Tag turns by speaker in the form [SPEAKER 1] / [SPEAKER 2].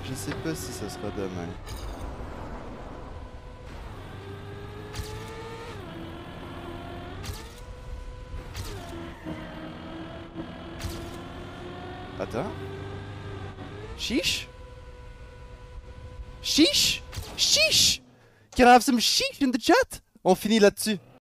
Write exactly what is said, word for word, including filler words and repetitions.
[SPEAKER 1] Je sais pas si ce sera demain. Attends. Sheesh? Sheesh? Sheesh? Can I have some sheesh in the chat? On finit là-dessus.